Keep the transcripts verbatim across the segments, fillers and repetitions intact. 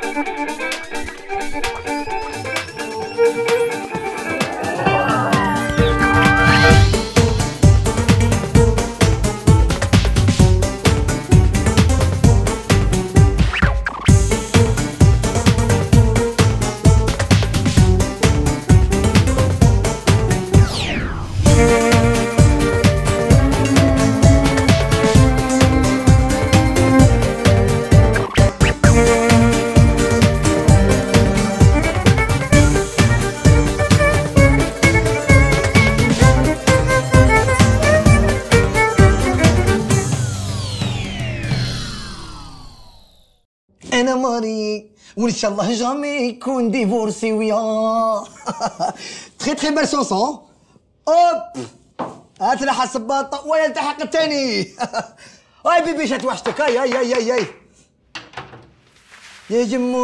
انا ماري وان شاء الله جامي يكون ديفورسي وياه. تخي تخي بال شونسون. اوب هات لها الصباطه ويلتحق الثاني. هاي بيبي شات وحشتك. هاي هاي هاي هاي هاي يا جمو.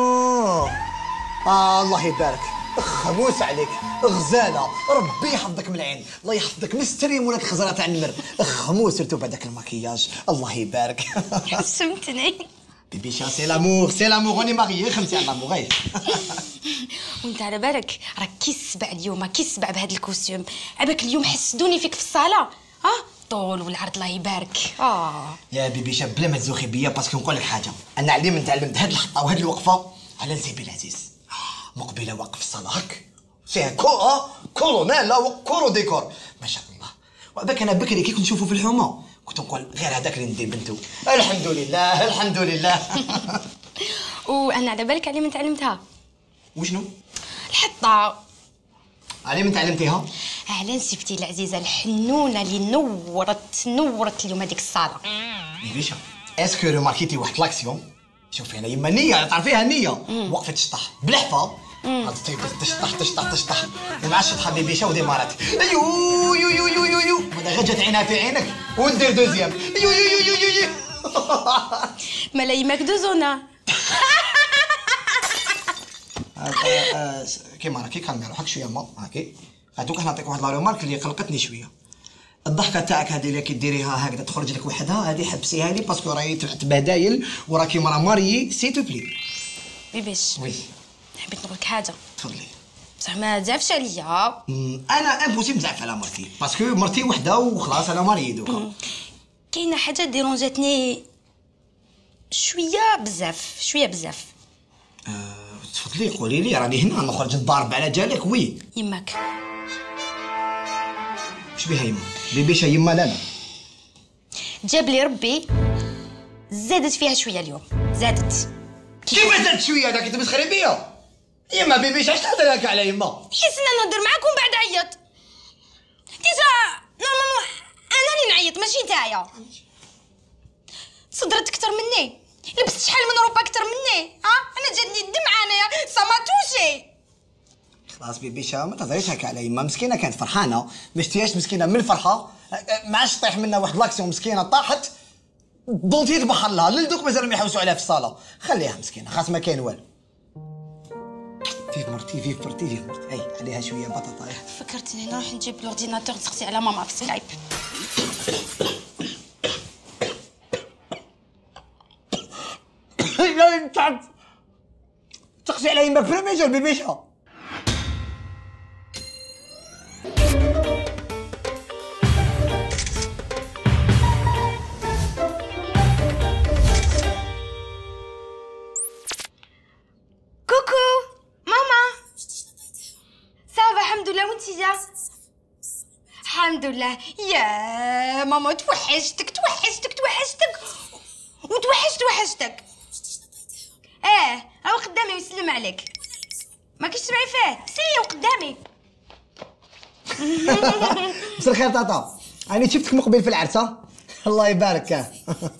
آه الله يبارك. خموس عليك غزاله. ربي يحفظك من العين. الله يحفظك مستري ولك خزره تاع النمر. خموس سيرتو بعدك الماكياج. الله يبارك. حسمتني. بيبي شا سي لامور سي لامور. راني ماغيي خمسي على لامور. غير وانت على بالك راك كي السبع اليوم كي السبع بهذا الكوستيوم. عباك اليوم حسدوني فيك في الصاله. ها طول والعرض الله يبارك. اه يا بيبي شاب بلا ما تزوخي بيا باسكو نقول لك حاجه. انا علي من تعلمت هاد الخطه وهاد الوقفه على نسيبي العزيز. مقبله واقف في الصاله هك سي كو كولونيل لا كورو ديكور ما شاء الله. وعباك انا بكري كي كنت نشوفو في الحومه كنت نقول غير هذاك اللي ندير بنتو. الحمد لله الحمد لله. وانا على بالك علي من تعلمتها. وشنو؟ الحطه. علي من تعلمتيها؟ على نسيبتي العزيزه الحنونه اللي نورت نورت اليوم هذيك الصاله. بيبيشا اسكو روماركيتي واحد لاكسيون؟ شوفي انا يما نيه تعرفيها النيه. وقفت تشطح بالحفا تشطح تشطح تشطح مع الشطحه بيبيشا وديمارات. ايو يو يو يو يو يو بعدا غير جات عينها في عينك وندير دوزيام. يو يو يو يو يو مالا يماك دوزونا. كيما راكي كالمي روحك شويه ما هاكي. هاتوك نعطيك واحد لا رومارك اللي قلقتني شويه. الضحكه تاعك هذه اللي كي ديريها هكذا تخرج لك وحدها هذه حبسيها لي باسكو راهي تبهدايل وراكي مرا ماريي سي تو بلي. بيبيش وي حبيت نقول لك حاجه. تفضلي. بصح ما تزعفش عليا. انا امبوسيبل نزعف على مرتي باسكو مرتي وحده وخلاص انا ماريي دوكا. كاينه حاجه ديرونجاتني شويه بزاف شويه بزاف. أه تفضلي قولي لي راني هنا نخرج نضارب على جالك. وي يماك واش بيها يما؟ بيبيشا يما لا لا جاب لي ربي زادت فيها شويه اليوم زادت. كيف زادت شويه داك تمسخري بيا؟ يما بيبيشا اش تهضر هكا على يما؟ حسنا نهضر معاك ومن بعد عيط. ديجا نورمالمون انا اللي نعيط ماشي نتايا. صدرت اكثر مني لبست شحال من روبا اكثر مني. ها انا جاتني الدمعه انايا سا ما توشي. خلاص بيبيشا ما تهضريش هكا على يما. مسكينه كانت فرحانه ما شتيهاش مسكينه من الفرحه ما عادش طيح منها واحد لاكسيون. مسكينه طاحت دونتي تبخر لها للدوك مازالهم يحوسوا عليها في الصاله. خليها مسكينه خاص ما كاين والو. فيف مرتي فيف مرتي فيف مرتي. هاي عليها شويه بطاطا. فكرتني نروح نجيب لورديناتور نسقسي على ماما في سكايب. يا انت تقسي على يما بريمي جول بيبيشا. كوكو ماما صافا الحمد لله. وانتي جا؟ الحمد لله. يا ماما توحشتك توحشتك توحشتك وتوحشت وحشتك. اه هو قدامي ويسلم عليك. ما كيش تسمعي فيه سي وقدامي. مساء الخير طاطا. راني شفتك مقبل في العرسه. الله يبارك. اه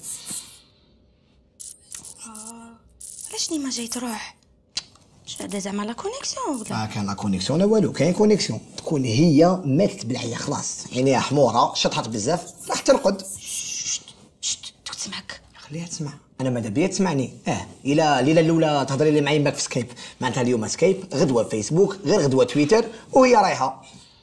علاش ني ما جاي تروح؟ هذا زعما لا كونيكسيون ولا؟ ما كان لا كونيكسيون لا والو. كاين كونيكسيون تكون هي ماتت بالعيا خلاص عينيها حموره شطحت بزاف راح ترقد. شت شت دوك تسمعك. خليها تسمع. انا ماذا بيا تسمعني. اه الى الليله الاولى تهضري لي معايا باك في سكايب معناتها اليوم سكايب غدوه فيسبوك غير غدوه تويتر وهي رايحه.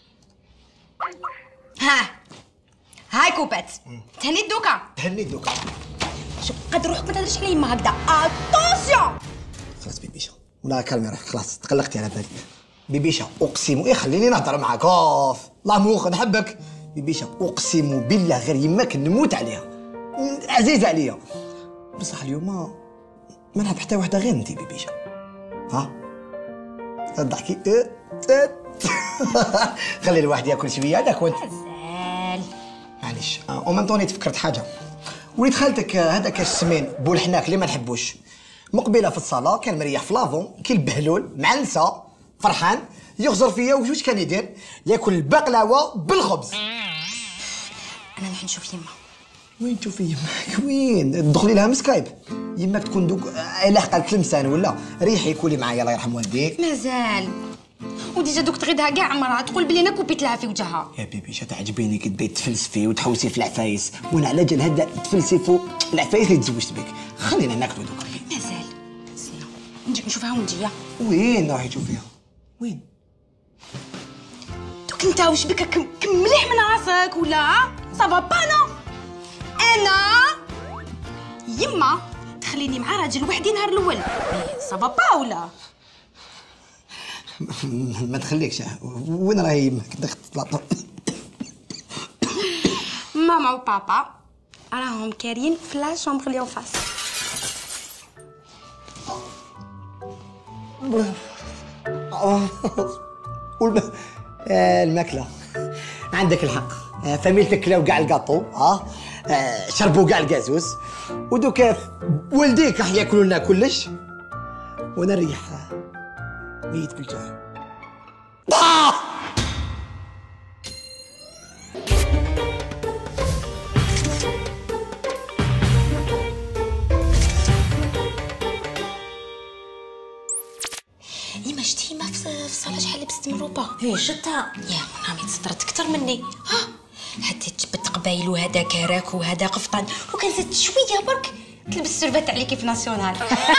ها هاي كوبات تهنيت دوكا. تهنيت دوكا. شوف قد روحك ما تهدرش على يما هكذا. اتونسيون خلاص بيبيشا ولا كالمي روحك خلاص تقلقتي على بالي. بيبيشا اقسم ايه خليني نهضر معاك اوف الله موخ نحبك. بيبيشا اقسم بالله غير يماك نموت عليها عزيزه عليا بصح اليوم ما ما نحب حتى وحده غير انت بيبيشا. ها تضحكي خلي الواحد ياكل شويه هذاك وانت مازال معليش. او ميم طوني تفكرت حاجه وليد خالتك هذاك السمين بولحناك اللي ما نحبوش مقبله في الصاله كان مريح في لافون كي البهلول مع النساء فرحان يغزر فيا وجوج كان يدير ياكل البقلاوه بالخبز. انا نروح نشوف يما. وين تشوفي يماك وين تدخلي لها من سكايب يماك تكون دوك لاحقه تلمسان ولا ريحي كولي معايا الله يرحم والديك. مازال وديجا دوك تغيدها كاع عمرها تقول بلي انا كوبيت لها في وجهها. يا بيبي شا تعجبيني كي تبي تفلسفي وتحوسي في العفايس وانا على جال هذا تفلسفي فوق العفايس اللي تزوجت بك. خلينا ناكلوا دوك. مازال سير نجي نشوفها ونجي. وين راحي تشوفيها وين دوك انت واش بك كم مليح من راسك ولا صافا با؟ انا انا يما تخليني مع راجل وحدي نهار الاول صافا با ولا ما تخليكش. وين راهي يماك دخلت طلعت ماما وبابا راهم كارين في لا شومبر اللي فاس. والم... آه الماكله عندك الحق. آه فاميلتك كلاو كاع الكاطو اه, آه شربوا كاع الكازوز ودوك ولديك راح ياكلوا لنا كلش وانا نريح ميت بالجوع. آه! يما شتي ما في الصاله شحال لبست من روبا. ايه شتها يا منامي تصدرت اكثر مني. ها حتى تجبد قبايل وهذا كراك وهذا قفطان وكان زدت شويه برك تلبس سربات عليكي في ناسيونال.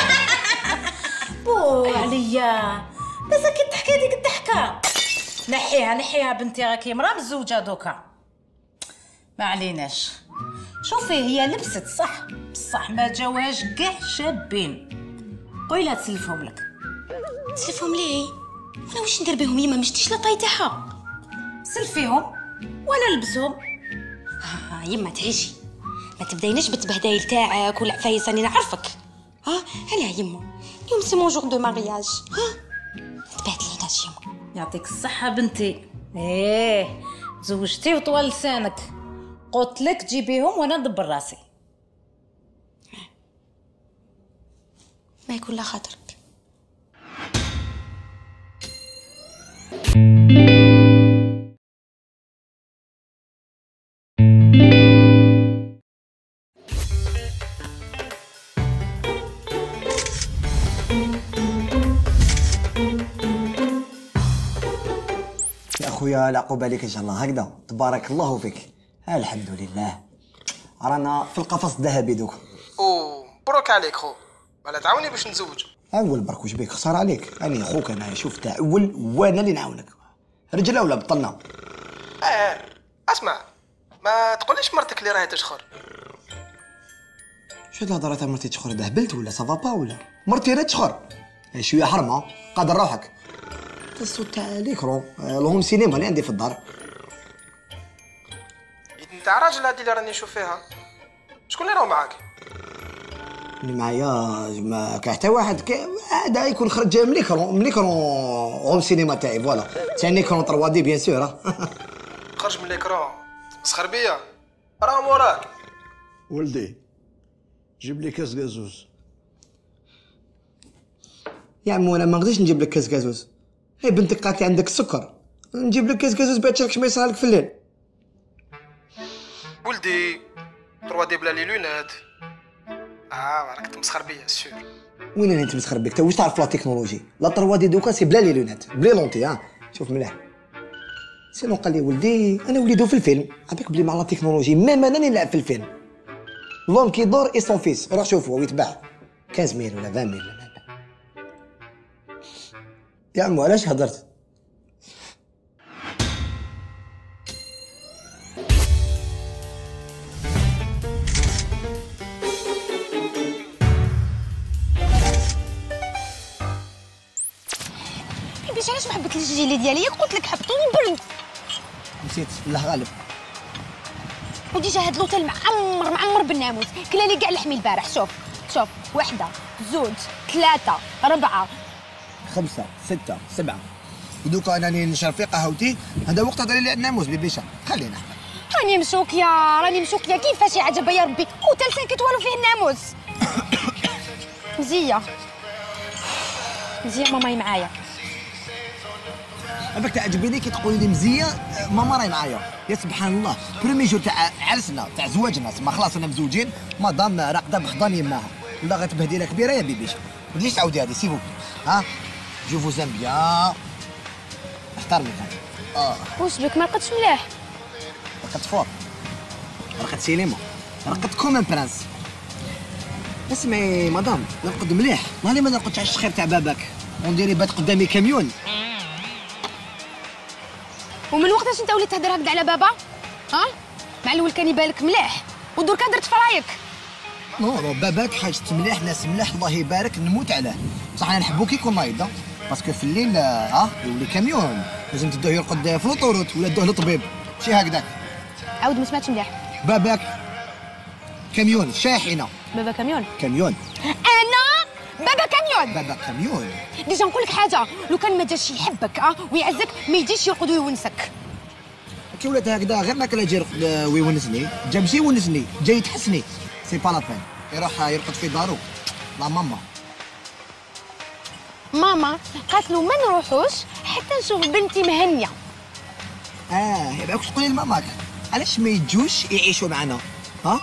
بو عليا بس كي تحكي هذيك الضحكه نحيها نحيها بنتي راكي مرا مزوجه دوكا ما عليناش. شوفي هي لبست صح بصح ما جواش كاع شابين. قويلها تسلفهم لك. تسلفهم ليه؟ انا واش ندير بهم يما مشتيش لا طاي تاعها. سلفيهم ولا لبسهم. ها يما تعيشي ما تبدايناش بالتبهدايل تاعك والعفايس راني نعرفك. ها هلا يما اليوم سي مون جور دو مارياج. ها تبهدليناش يما. يعطيك الصحه بنتي. ايه تزوجتي وطوال لسانك قلت لك جيبيهم وانا ندبر راسي. ما يكون لا خاطرك. يا اخويا العقوبه عليك ان شاء الله هكذا تبارك الله فيك. الحمد لله رانا في القفص الذهبي دوك. او مبروك عليك خو ولا تعاوني باش نتزوجوا. اول برك واش بيك خساره عليك راني خوك انا شوف تاع اول وانا اللي نعاونك رجله ولا بطلنا. اه اسمع ما تقوليش مرتك اللي راهي تشخر. شو هاد الهضره تاع مرتي تشخر دهبلت ولا سافا با ولا مرتي راه تشخر شويه حرمه قادر روحك. الصوت تاع ليكرو الهوم سينما اللي عندي في الدار. انت راجل هادي اللي راني نشوف فيها شكون اللي راهو معاك؟ اللي معايا ما كاع حتى واحد هذا يكون خرج من ليكرون من ليكرون هوم سينما تاعي فوالا تاع ليكرون ثري دي بيان سور. خرج من ليكرون مسخر بيا راه موراك. ولدي جيب لي كاس كازوز. يا عمو انا ما نقدرش نجيب لك كاس كازوز. هي بنتك قالت لي عندك السكر نجيب لك كاس كازوز باش تشركش ما يصرالك في الليل. ولدي ثري دي بلا لي لونات. اه راك تمسخر بيا سور. وين انا نتمسخر بك تا واش تعرف لا تكنولوجي لا ثري دي دوكا سي بلا لي لونات بلي لونتي. ها شوف مليح سينو قال لي ولدي انا وليدو في الفيلم عباك بلي مع لا تكنولوجي ميم انا نلعب في الفيلم. لون كي يدور اي سون فيس روح شوفوه ويتباع خمسة ميل ولا عشرين ميل. يا عمو علاش هضرت؟ قلتليش علاش ما حبيتليش الجيلي ديالي؟ ياك قلت لك حبطو وبرد. نسيت الله غالب. وديجا هاد لوطيل معمر معمر بالناموس، كلا لي كاع لحمي البارح. شوف شوف، وحده زوج ثلاثه ربعه خمسة ستة سبعة. ودوكا راني نشرب في قهوتي، هذا وقت هضري لي الناموس بيبيشا، خلينا. راني مشوكيه راني مشوكيه كيفاش يا عجبه يا ربي، اوتيل خمسة ايطوال وفيه الناموس. مزيه مزيه ماماي معايا. عباك تعجبني كي تقولي لي مزيه ماما راهي معايا. يا سبحان الله، برومي جور تاع عرسنا تاع زواجنا تما خلاص انا مزوجين، مدام راقده بحضان يماها ولا غتبهديله كبيره يا بيبيش. ما تجيش تعاودي هذه سي ها. جو فوز ام بيان، احترمك. اه واش بك ما رقدتش مليح؟ رقدت فور، رقدت سينما، رقدت كوم ان برانس. اسمعي مدام، نرقد مليح، مالي ما نرقدش على الشخير تاع باباك، ونديري بات قدامي كاميون. ومن وقتاش انت وليت تهضر هكذا على بابا؟ ها؟ مع الاول كان يبان لك مليح ودركا درت في رايك. نو نو باباك حاجة مليح، ناس مليح الله يبارك، نموت عليه. بصح انا نحبو كي يكون نايض، باسكو في الليل ها يولي كاميون، لازم تدوه يرقد في لوطوروت ولا تدوه للطبيب، ماشي هكذاك. عاود ما سمعتش مليح. باباك كاميون شاحنة. بابا كاميون؟ كاميون. انا بابا كاميون. بابا كاميون. ديجا نقول لك حاجه، لو كان ما جاش يحبك اه ويعزك ما يجيش يرقد ويونسك. كي ولات هكذا غير ما كان يجي يرقد ويونسني، جا ماشي يونسني، جاي يتحسني، سي با لا بين، يروح يرقد في دارو. لا ماما ماما قالت له ما نروحوش حتى نشوف بنتي مهنيه. اه يبقى واش تقولي لماماك علاش ما يجوش يعيشوا معنا ها؟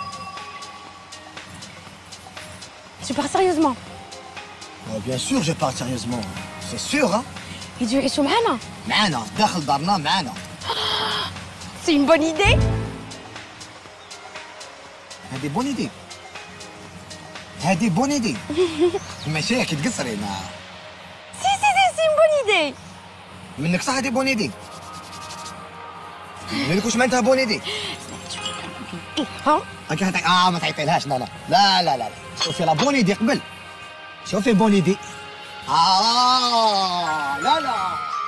Tu parles sérieusement? Oh, bien sûr, je parle sérieusement. C'est sûr, hein? يجوا يعيشوا معنا؟ معانا داخل دارنا معانا. C'est une bonne idée. هذه بون ايدي. هذه بون ايدي. ماشي كي تقصري ما. Si si si, c'est une bonne idée. منك صح هذه بون ايدي. مالك واش معناتها بون ايدي؟ ها؟ هاكا هتع... اه ما تعيطيلهاش لا لا لا لا لا شوفي لا بون ايدي قبل. شوفي بون ايدي. اه لا لا.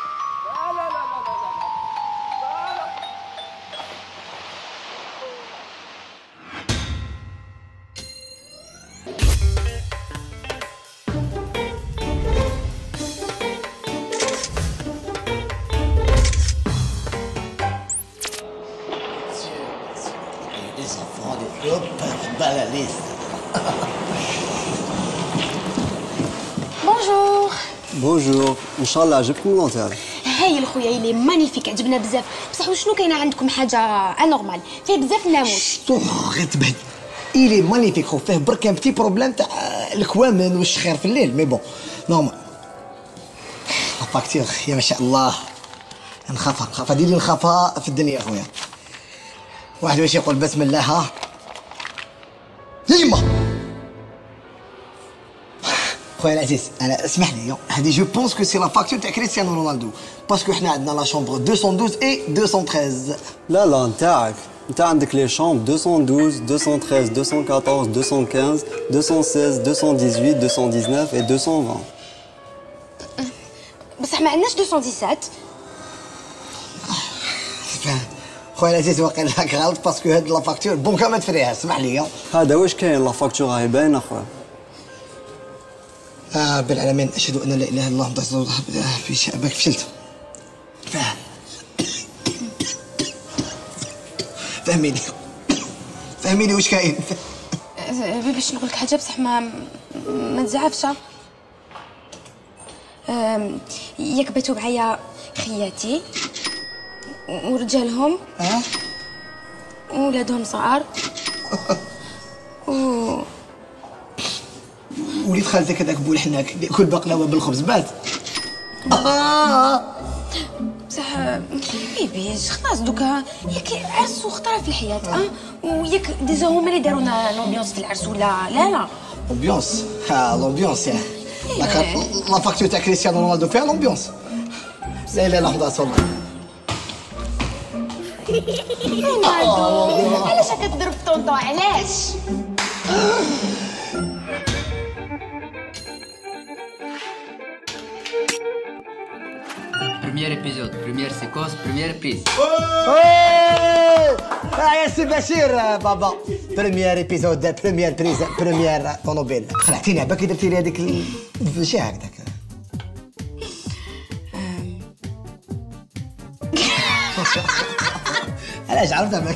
Les enfants des clubs peuvent balader. Bonjour. بونجور، ان شاء الله عجبكم لونتيل. هايل خويا، يلي مانيفيك، عجبنا بزاف. بصح وشنو كاينه عندكم حاجه انورمال فيه بزاف الناموس؟ صح غير تبهد. إلي مانيفيك خو، فيه برك ان بتي بروبليم تاع الكوامن والشخير في الليل، مي بون نورمال. لا فاكتور يا ما شاء الله، نخافها نخافها ديري نخافها في الدنيا خويا. واحد واش يقول بسم الله ها يما. خويا العزيز انا اسمح لي، هذه جو بونس كو سي لا فاكتور تاع كريستيانو رونالدو، باسكو حنا عندنا لا شومبر مئتين واثناش اي مئتين وثلاثة عشر. لا لا نتاعك، انت عندك لي شومب مئتين واثناش، مئتين وثلاثة عشر، مئتين وأربعطاش، مئتين وخمسة، مئتين وستة عشر، مئتين وثمانية عشر، مئتين وتسعطاش و مئتين وعشرين. بصح ما عندناش مئتين وسبعة عشر. خويا العزيز واقيلا راك غلط، باسكو هاد لا فاكتور بونكا ما تفريها، اسمح لي. هذا واش كاين لا فاكتور راهي باينه خويا. آه رب العالمين، اشهد ان لا اله الا الله محمد رسول الله. في شعبك فشلت. فاهم فهميني فهميني واش كاين. باش نقول لك حاجه بصح ما ما تزعفش. ياك باتوا معايا خياتي ورجالهم اه وولادهم صغار و وليد خالتك هذاك بول حناك اللي ياكل بقلاوه بالخبز بات. آه. بصح بيبيش خلاص دوكا ياك عرس وخطره في الحياه اه وياك ديجا هما اللي داروا لنا لومبيونس في العرس ولا لا لا لومبيونس. ها لومبيونس يا لا فاكتور تاع كريستيانو رونالدو فيها لومبيونس. لا اله الا الله رسول رونالدو. علاش هكا تضرب طونطو علاش؟ épisode, première séquence, première prise. اه يا سي بشير بابا. بريمير ايبيزود، بريمير بريز، بريمير طوموبيل. خلعتيني باكي درتي لي هذيك شي هكذاك. علاش عرفتها بك؟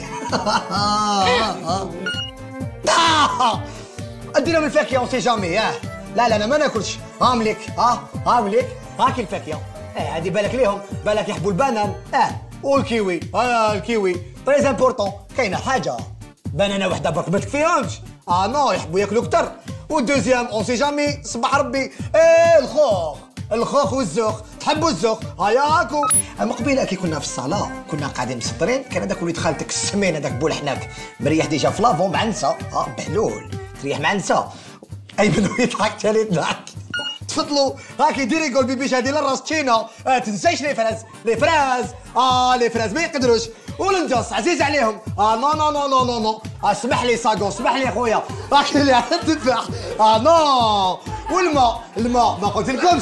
ادينا من الفاكهه اون سي جامي. ياه لا لا انا ما ناكلش. هام ليك ها هام ليك هاكي الفاكهه. اه هادي بالك ليهم، بالك يحبوا البنان اه والكيوي. اه الكيوي تري امبورطون. كاينه حاجه بنانه وحده برك ما تكفيهمش. اه نو يحبوا ياكلوا كتر. والدوزيام اون سي جامي صباح ربي ايه الخوخ الخوخ والزوخ. تحبوا الزوخ هيا هاكو. من قبيله كي كنا في الصاله كنا قاعدين مسطرين، كان هذاك وليد خالتك السمين هذاك بولحناك مريح ديجا في لافون معنسه. اه بهلول تريح معنسه. ايمن يضحك تالي يضحك. تفضلوا هاكي ديري يقول بيبيش هادي للراس تشينا. اه تنسايش لي فراز لي فراز. اه لي فراز ما يقدروش. والنجاص عزيز عليهم. اه نو نو نو نو نو نو. اه اسمح لي ساقو اسمح لي خويا هاكي اللي تدفع. اه نو. والماء الماء ما قلت لكمش.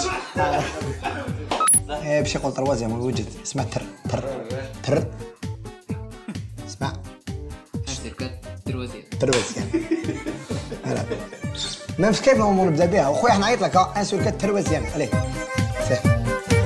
ايه باش يقول تروازيام موجود. اسمع تر تر تر. اسمع تروازيام تروازيام. هلا ما فيش كيف ما نبدا بها وخويا حنعيط لك. ها ان سور كات تروازيام. عليه سير.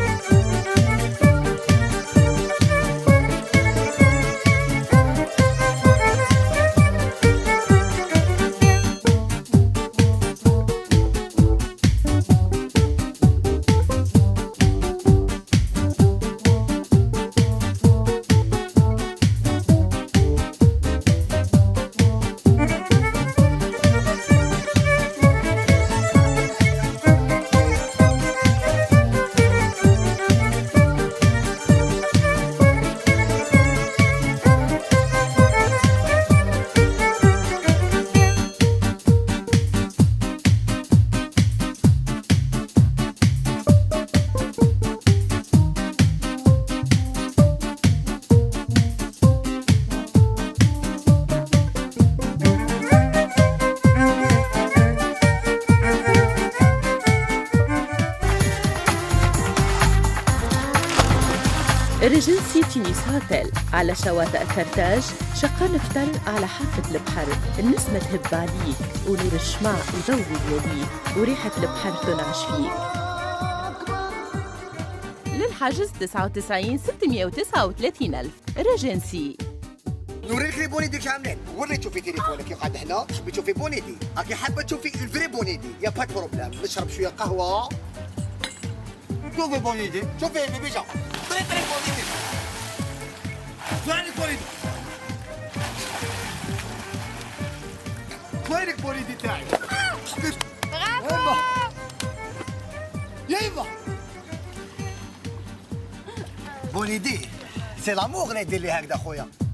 ريجنسي تونس هوتيل على شواطئ كرتاج، شقة نفتل على حافة البحر. النسمة تهب عليك ونور الشمع وجو يليك وريحة البحر تنعش فيك. للحجز تسعة وتسعين ستمائة وتسعة وثلاثين ألف. ريجنسي. نوريك لي بونيدي كاملين. وري تشوفي تليفونك يقعد هنا تحبي تشوفي بونيدي. راكي حابه تشوفي الفري بونيدي يا باك بروبليم. نشرب شويه قهوه. شوفي بونيدي شوفي بيبيجا طري طري بونيدي. فين بونيدي؟ وينك بونيدي تاعي؟ يابا يابا بونيدي سي لامور اللي يدير لي هكذا خويا.